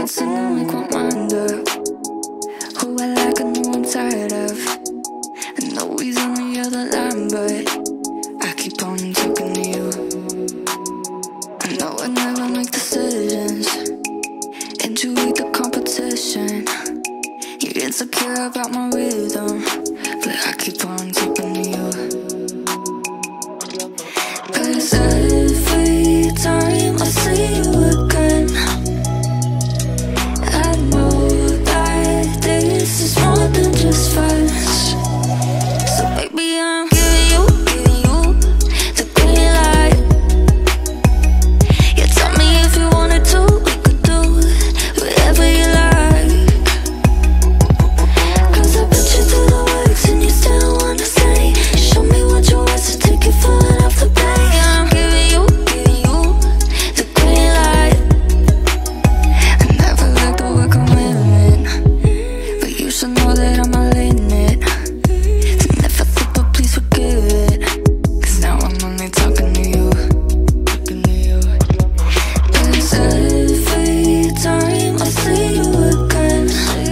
constantly make my mind up. Who I like and who I'm tired of. I know he's on the other line, but I keep on talking to you. I know I never make decisions, and you hate the competition. You're insecure about my rhythm, but I keep on talking to you. 'Cause every time I see you again, I know that this is more than just friends. So baby, I'm giving you the green light. You tell me if you wanted to, we could do whatever you like. 'Cause I put you through the works and you still wanna say, show me what you want to take your foot off the base. I'm giving you the green light. I never like the way commitment, but you should know that I'm not letting it. Never thought, but please forgive it. 'Cause now I'm only talking to you. 'Cause every time I see you again,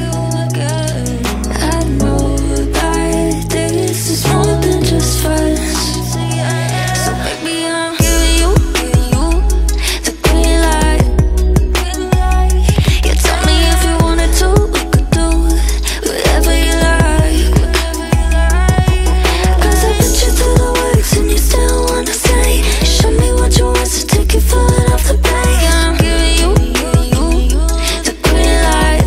I know that this is more than just friends. So baby, I'm giving you the green light. You tell me if you wanted to, we could do whatever you like. 'Cause I put you through the works and you still wanna say, show me what you want to take your foot off the base. I'm giving you the green light.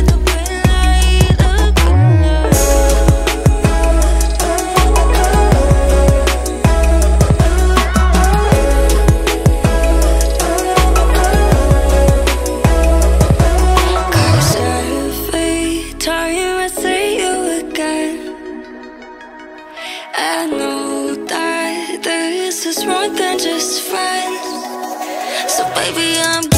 Cause every time I see you again, I know that this is more than just friends. So baby, I'm